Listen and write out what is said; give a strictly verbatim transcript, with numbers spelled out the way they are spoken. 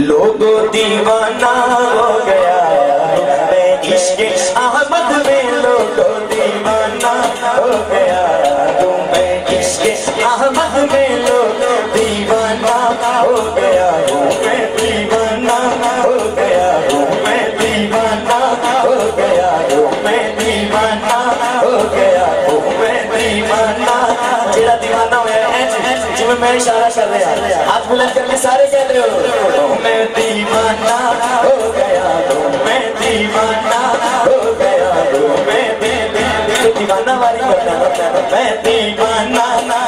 लोगो दीवाना हो गया मैं इश्क अहमद में, लोगो दीवाना हो गया तो मैं इश्क अहमद में, लोगो दीवाना हो गया हूँ मैं, दीवाना हो गया हूँ मैं, दीवाना हो गया हूँ मैं, दीवाना हो गया हूँ मैं, दीवाना। जेड़ा दीवाना होया जिवें मैं इशारा कर रहा, हाथ बुलंद करके सारे कह रहे हो मैं दीवाना हो गया हूँ मैं, दीवाना हो गया हूँ मैं, दीवाना वाली मैं दीवाना।